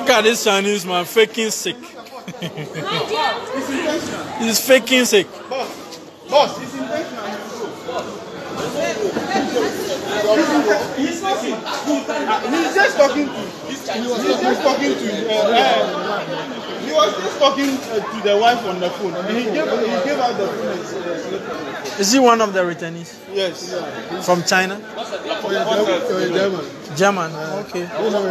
Look at this Chinese man faking sick. He's faking sick. Boss, it's intentional. He's just talking to. He was just talking to the wife on the phone, and he gave out the phone. Is he one of the returnees? Yes. From China? German. German. Okay.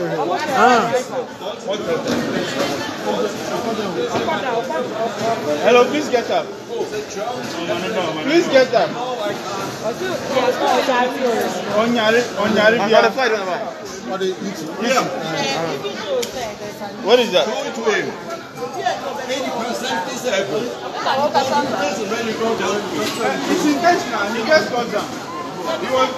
Hello, please get up. Please get up. What is that? It's intentional. He gets cut down. He was.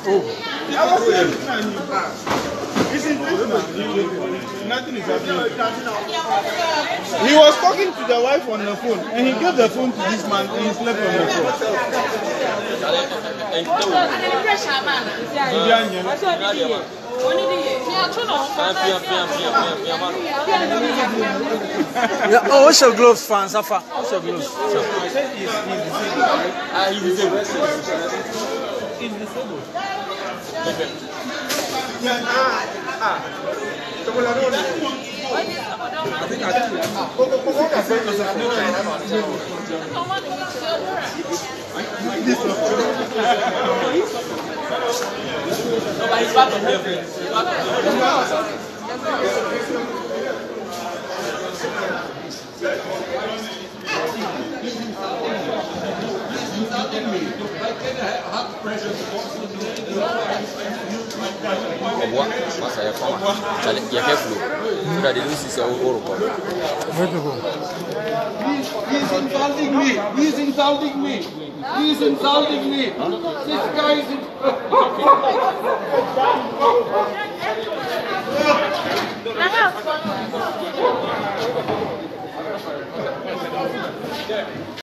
It's intentional. Nothing is happening. He was talking to the wife on the phone, and he gave the phone to this man, and he slept on the floor. Yeah, oh, what's your gloves, fans? What's your gloves? He's disabled. He's insulting me. He's insulting me. He's insulting me. This guy is.